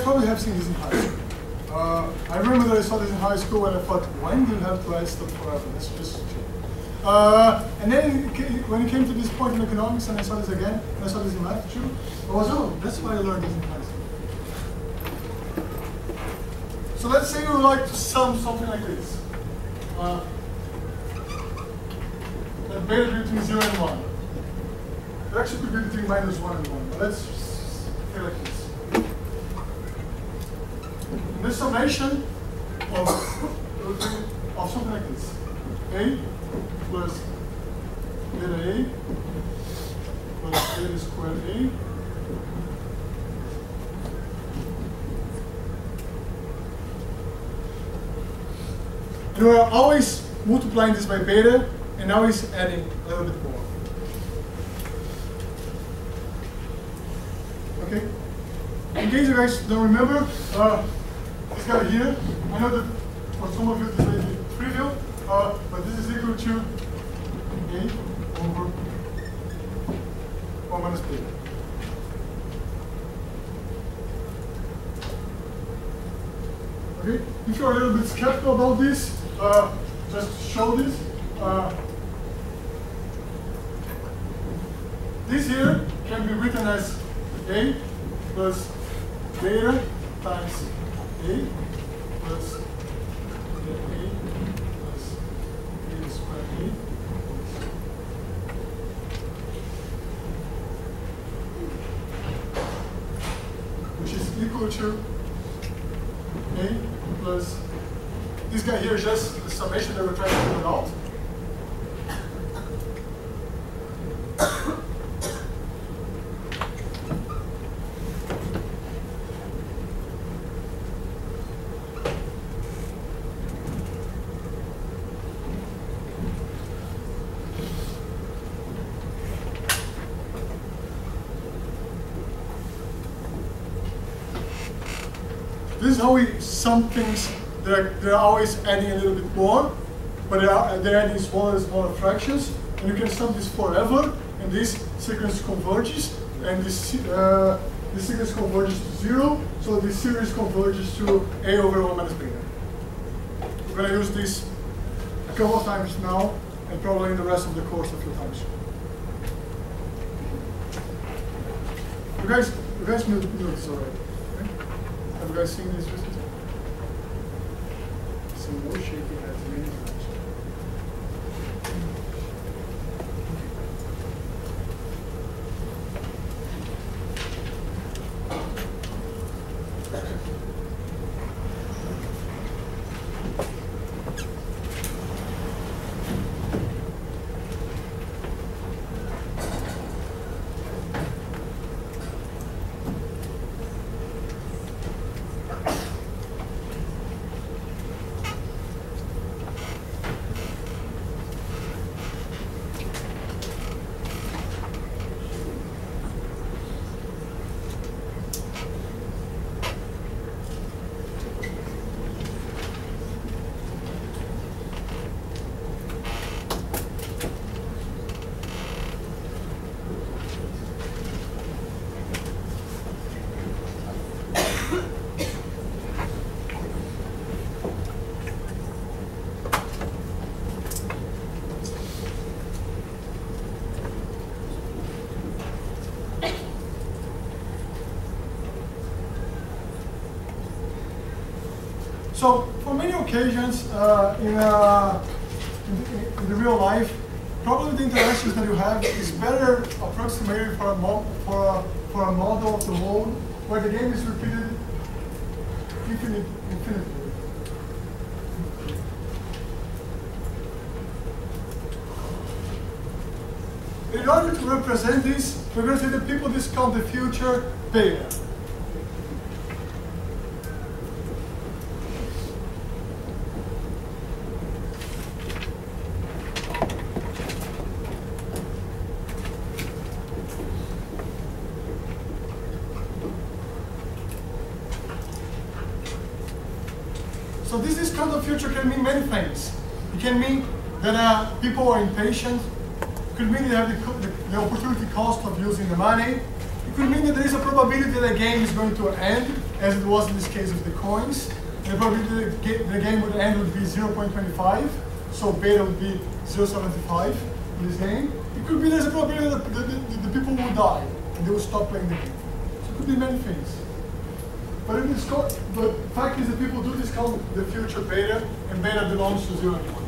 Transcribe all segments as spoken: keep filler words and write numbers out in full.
probably have seen this in high school. Uh, I remember that I saw this in high school and I thought, when do you have to add stuff forever? That's just cheap. Uh, and then it came, when it came to this point in economics and I saw this again, and I saw this in math too, I was, oh, that's why I learned this in high school. So let's say you would like to sum something like this. Uh, that beta between zero and one. It actually could be between minus one and one, but let's say like this. And the summation of, of something like this. A plus beta A plus beta squared A and we're always multiplying this by beta and always adding a little bit more. Okay? In case you guys don't remember, uh, this guy here, I know that for some of you this may be trivial, uh, but this is equal to A over one minus beta. Okay? If you're a little bit skeptical about this, uh, just show this. Uh, this here can be written as A plus beta times A plus beta A plus beta squared A. Which is equal to A plus, this guy here is just the summation that we're trying to put out. This is how we sum things that are, that are always adding a little bit more, but they are, they're adding smaller and smaller fractions. And you can sum this forever, and this sequence converges, and this, uh, this sequence converges to zero, so this series converges to A over one minus beta. We're going to use this a couple of times now, and probably in the rest of the course a few times. You guys, you guys knew, knew this already. Have you guys seen this recently? Some more shaking as many times. So, for many occasions uh, in, uh, in, in the real life, probably the interactions that you have is better approximated for a, mo for a, for a model of the world where the game is repeated infinite, infinitely. In order to represent this, we're going to say that people discount the future beta. So this discount of future can mean many things. It can mean that uh, people are impatient. It could mean they have the, the, the opportunity cost of using the money. It could mean that there is a probability that the game is going to end as it was in this case of the coins. And the probability the game would end would be zero point two five, so beta would be zero point seven five in this game. It could be there's a probability that the, the, the people will die and they will stop playing the game. So it could be many things. But in this but the fact is that people do discount the future beta, and beta belongs to zero and one.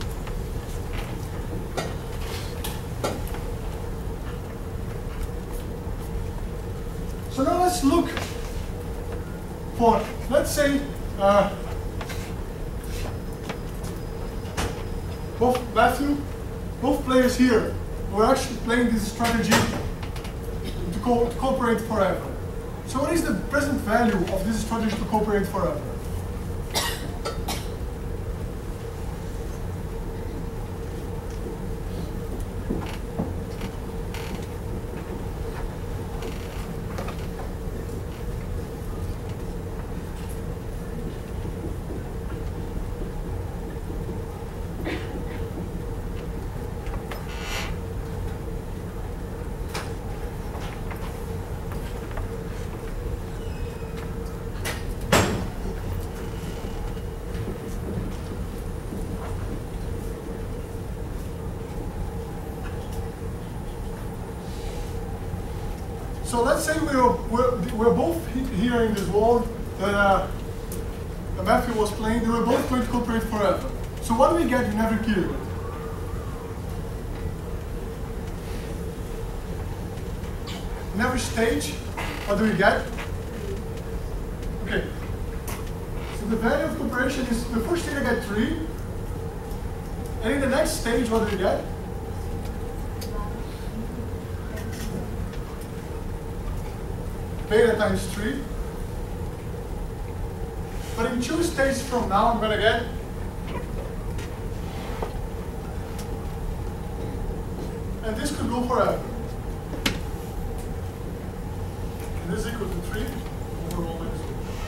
So now let's look for, let's say, uh, both Matthew, both players here were actually playing this strategy to, co to cooperate forever. So what is the present value of this strategy to cooperate forever? So let's say we're, we're, we're both here in this world that uh, Matthew was playing, they were both going to cooperate forever. So what do we get in every period? In every stage, what do we get? Okay. So the value of cooperation is, the first stage I get three. And in the next stage, what do we get? Beta times three. But in two stages from now, I'm going to get and this could go forever. And this is equal to three over one minus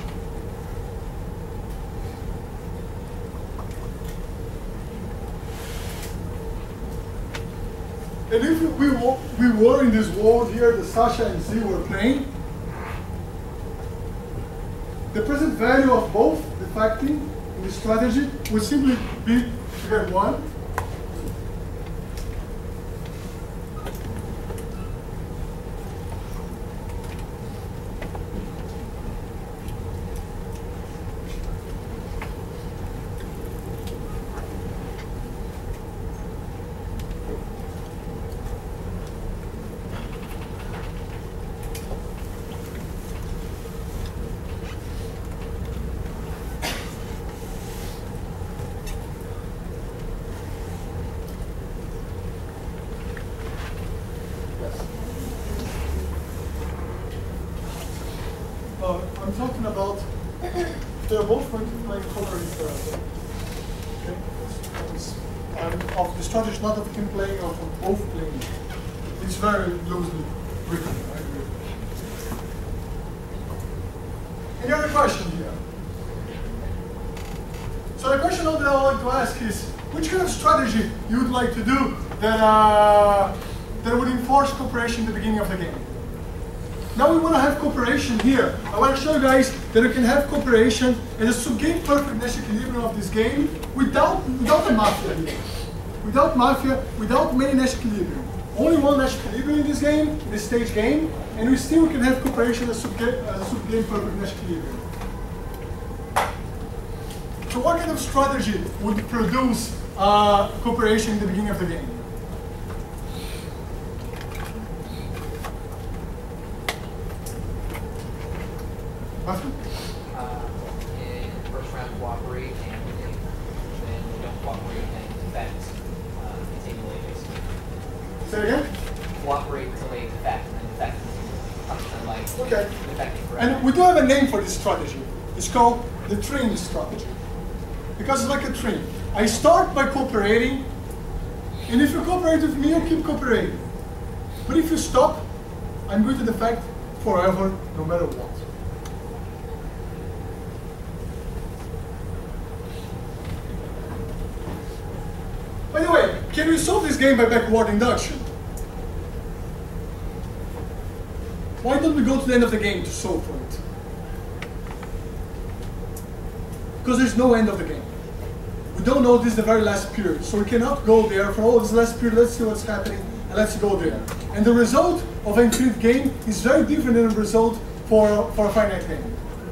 two. And if we were, we were in this world here, the Sasha and Z were playing, the present value of both the factoring in the strategy would simply be to get one. Uh, I'm talking about they're both going to play cooperate forever. Okay? And of the strategy, not of him playing, or of both playing. It's very loosely written. I agree. Any other question here? So the question that I would like to ask is, which kind of strategy you would like to do that uh, that would enforce cooperation at the beginning of the game? Now we want to have cooperation here. I want to show you guys that we can have cooperation and a sub-game perfect Nash equilibrium of this game without without the mafia here. Without mafia, without many Nash equilibrium. Only one Nash equilibrium in this game, in this stage game, and we still can have cooperation as sub-game uh, sub perfect Nash equilibrium. So what kind of strategy would produce uh, cooperation in the beginning of the game? Matthew? Uh, in the first round, cooperate, and then we don't cooperate, then defect, uh, continually, basically. Say it again? Cooperate until they defect, and then defect until like okay. defecting forever. And we do have a name for this strategy. It's called the train strategy. Because it's like a train. I start by cooperating, and if you cooperate with me, you'll keep cooperating. But if you stop, I'm going to defect forever, no matter what. By the way, can we solve this game by backward induction? Why don't we go to the end of the game to solve for it? because there's no end of the game. We don't know this is the very last period, so we cannot go there for, oh, this last period, let's see what's happening, and let's go there. And the result of an infinite game is very different than the result for, for a finite game.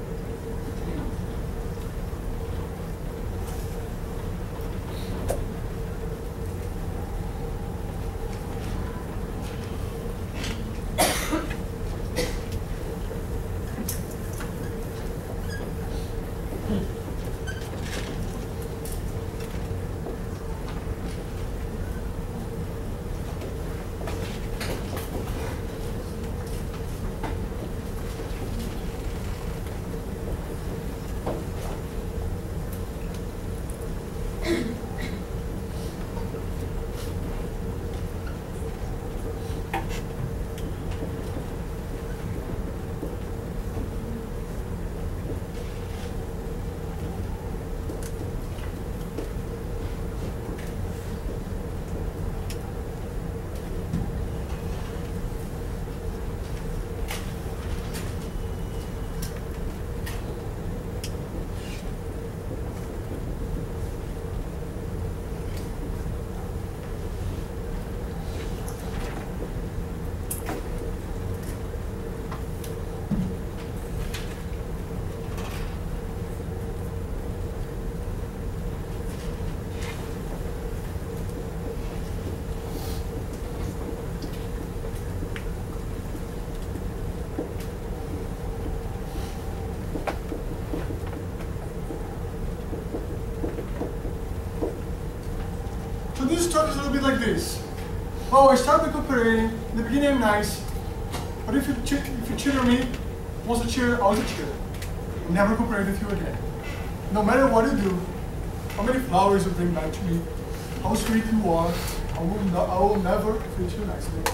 This structure is a little bit like this. Oh, I start by cooperating. In the beginning, I'm nice. But if you, cheat, if you cheat on me, once a cheater, always a cheater. I'll never cooperate with you again. No matter what you do, how many flowers you bring back to me, how sweet you are, I will, not, I will never treat you nicely.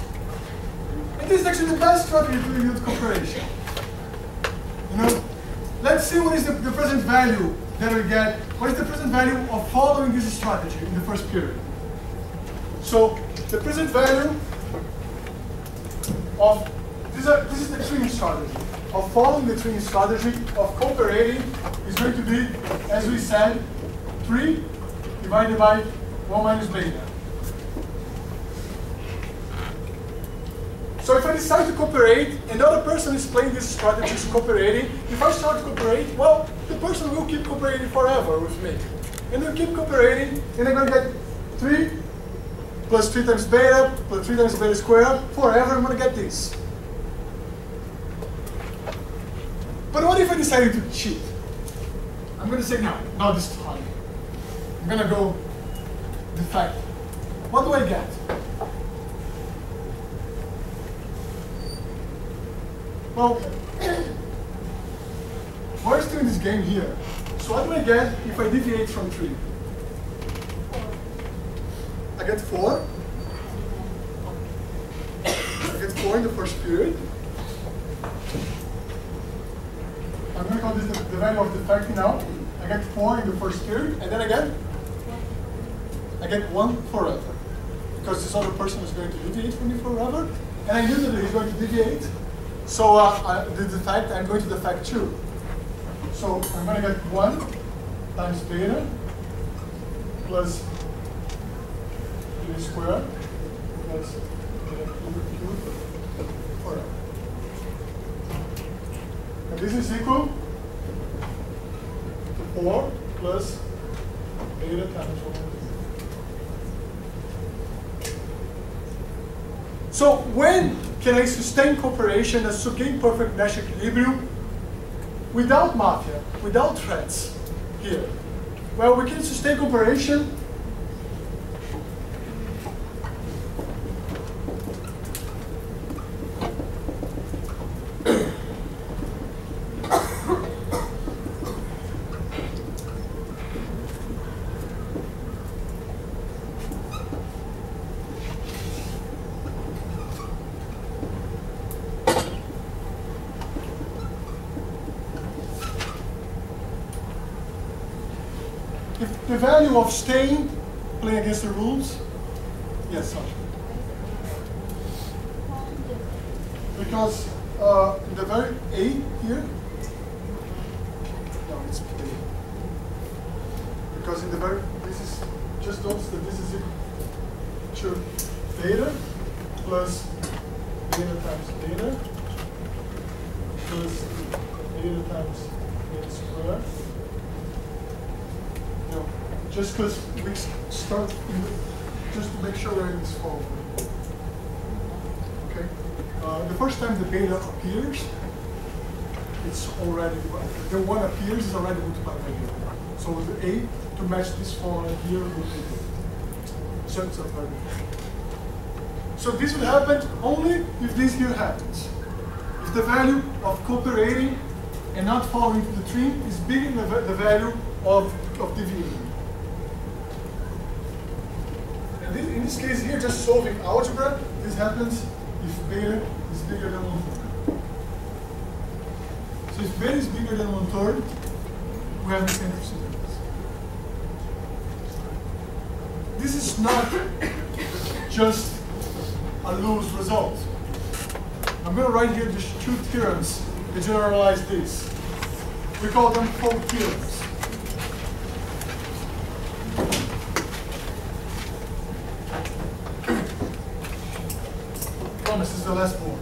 And this is actually the best strategy to use cooperation. You know, let's see what is the, the present value that we get. What is the present value of following this strategy in the first period? So the present value of this, are, this is the twin strategy of following the twin strategy of cooperating is going to be, as we said, three divided by one minus beta. So if I decide to cooperate, another person is playing this strategy, is cooperating. If I start to cooperate, well, the person will keep cooperating forever with me. And they'll keep cooperating, and I'm going to get three plus three times beta, plus three times beta squared, forever I'm going to get this. But what if I decided to cheat? I'm going to say, no, not this time. I'm going to go defect. What do I get? Well, we're still in this game here. So what do I get if I deviate from three? I get four. I get four in the first period. I'm going to call this the, the value of defect now. I get four in the first period, and then I get I get one forever. Because this other person is going to deviate from me forever, and I knew that he's going to deviate. So uh, I, the defect, I'm going to defect two. So I'm going to get one times beta plus beta squared plus beta cubed forever. And this is equal to four plus beta times one. So when can I sustain cooperation as to gain perfect Nash equilibrium without mafia, without threats here? Well, we can sustain cooperation the value of staying, playing against the rules. Yes, Sasha. Because uh, in the very A here, no, it's A. because in the very, this is, just notice that this is equal to beta plus beta times beta plus beta times beta squared. You know, just because we start, in the, just to make sure we're in this form. Okay? Uh, the first time the beta appears, it's already divided. The one appears is already multiplied by beta. So the A to match this formula here would be so it's a very So this will happen only if this here happens. If the value of cooperating and not falling into the tree is bigger than the, the value of, of deviating. And this, in this case here, just solving algebra, this happens if beta is bigger than one third. So if beta is bigger than one third, we have the same procedure. This is not just a loose result. I'm going to write here the two theorems that generalize this. We call them folk theorems. Promise, this is the last one.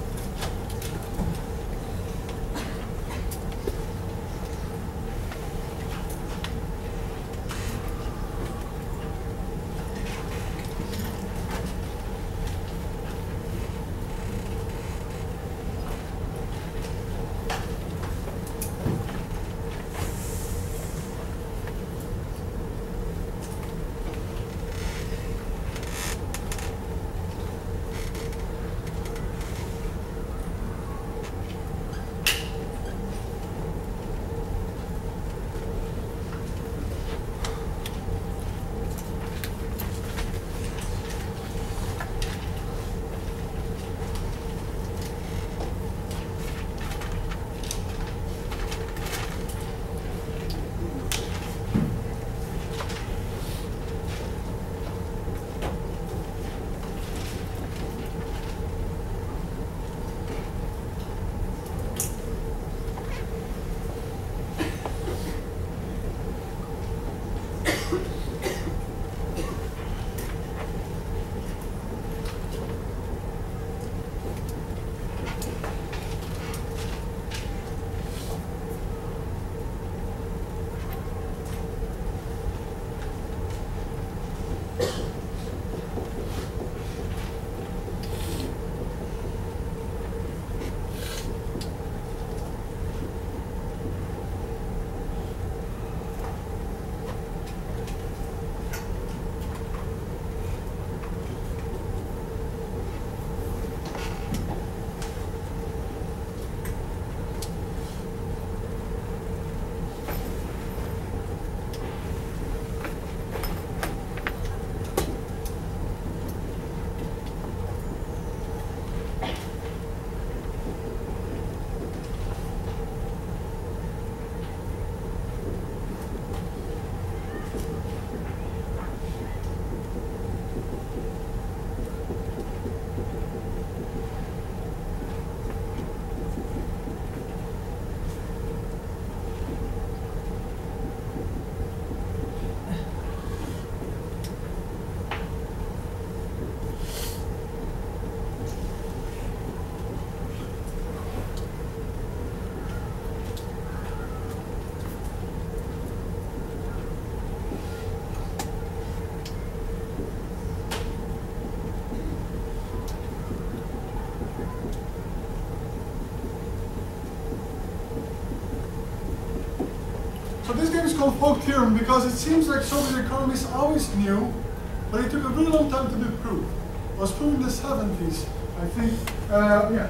So this game is called folk theorem because it seems like Soviet economists always knew, but it took a really long time to be proved. It was proved in the seventies, I think. Uh, yeah.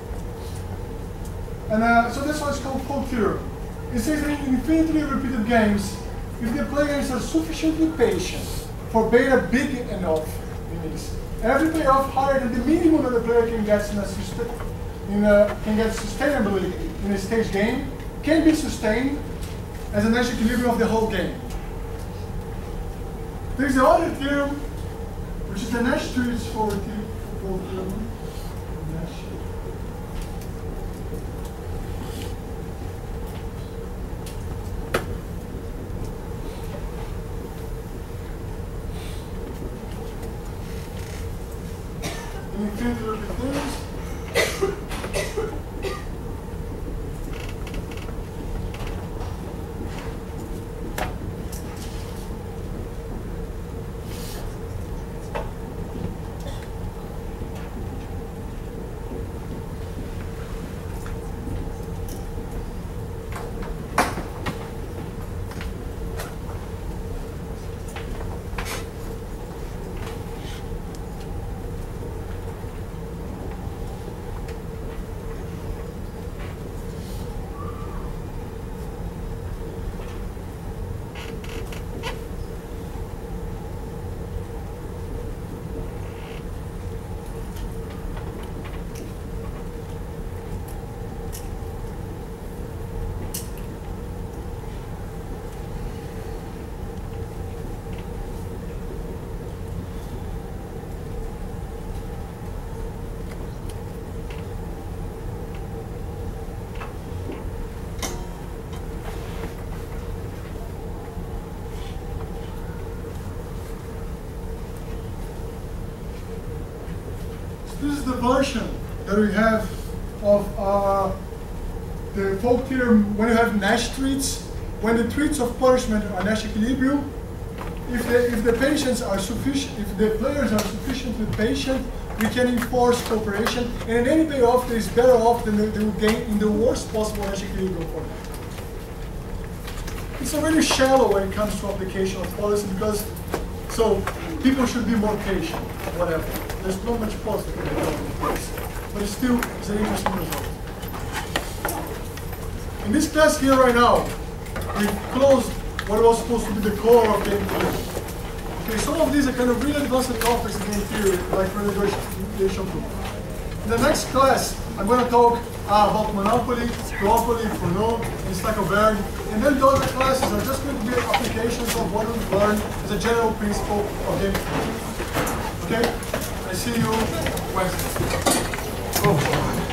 And uh, so that's why it's called folk theorem. It says that in infinitely repeated games, if the players are sufficiently patient for beta big enough, means every payoff higher than the minimum that the player can get in a, in a can get sustainability in a stage game can be sustained as a Nash equilibrium of the whole game. There's the other theorem, which is the Nash straightforward theorem. Nash. the version that we have of uh, the folk theorem when you have Nash treats. When the treats of punishment are Nash equilibrium, if the, if the patients are sufficient, if the players are sufficiently patient, we can enforce cooperation, and in any payoff that is better off than they, they will gain in the worst possible Nash equilibrium for them. It's already shallow when it comes to application of policy because, so people should be more patient, whatever. There's not much positive in this, but it's still it's an interesting result. In this class here right now, we closed what was supposed to be the core of game theory. Okay, some of these are kind of really advanced topics in game theory, like relegation proof. In the next class, I'm going to talk uh, about monopoly, duopoly, Fourier, and Stackelberg, and then the other classes are just going to be applications of what we've learned as a general principle of game theory. Okay? I see you Wednesday. Oh.